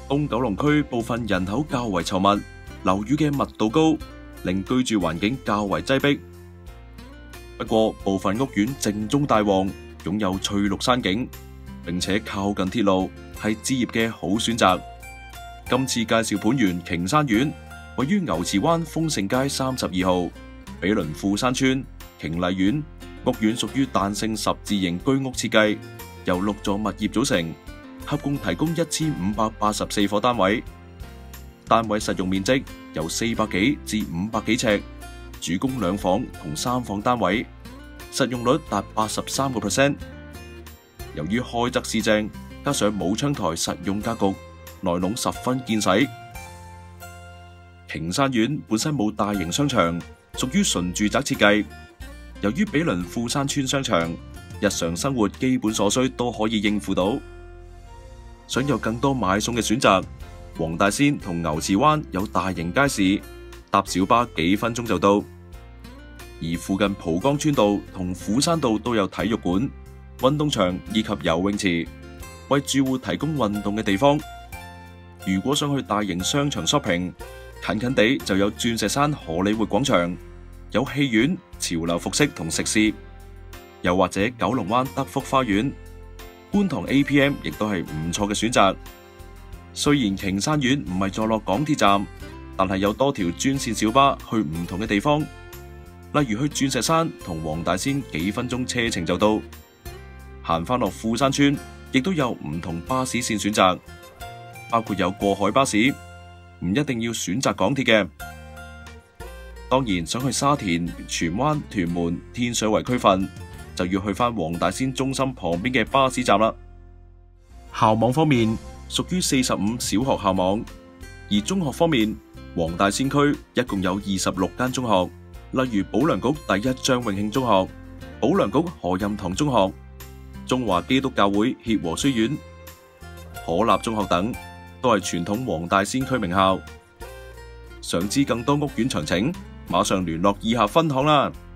東九龍區部分人口較為稠密，樓宇嘅密度高，令居住環境較為擠迫。不過部分屋苑靜中帶旺，擁有翠綠山景，並且靠近鐵路，係置業嘅好選擇。今次介紹盤源瓊山苑，位於牛池灣豐盛街32號，毗鄰富山邨、瓊麗苑。屋苑屬於彈性十字型居屋設計，由6座物業組成，合共提供1584伙單位。單位實用面積由400幾至500幾尺，主供2房同3房單位，實用率達83%。由於開側市正，加上冇窗台實用格局，內籠十分見使。瓊山苑本身冇大型商場，屬於純住宅設計。由於毗鄰富山邨商場，日常生活基本所需都可以應付到。想有更多買餸嘅選擇，黃大仙同牛池灣有大型街市，搭小巴幾分鐘就到。而附近蒲崗村道同虎山道都有體育館、運動場以及游泳池，為住戶提供運動嘅地方。如果想去大型商場 shopping， 近近地就有鑽石山荷里活廣場，有戲院、潮流服飾同食肆，又或者九龍灣德福花園、觀塘 APM 亦都係唔錯嘅選擇。雖然瓊山苑唔係坐落港鐵站，但係有多條專線小巴去唔同嘅地方，例如去鑽石山同黃大仙幾分鐘車程就到。行返落富山邨，亦都有唔同巴士線選擇，包括有過海巴士，唔一定要選擇港鐵嘅。當然想去沙田、荃灣、屯門、天水圍區份，就要去返黃大仙中心旁邊嘅巴士站啦。校網方面，屬於45小學校網，而中學方面，黃大仙區一共有26間中學，例如保良局第一張永慶中學、保良局何蔭堂中學、中華基督教會協和書院、可立中學等，都係傳統黃大仙區名校。想知更多屋苑詳情，馬上聯絡以下分行啦。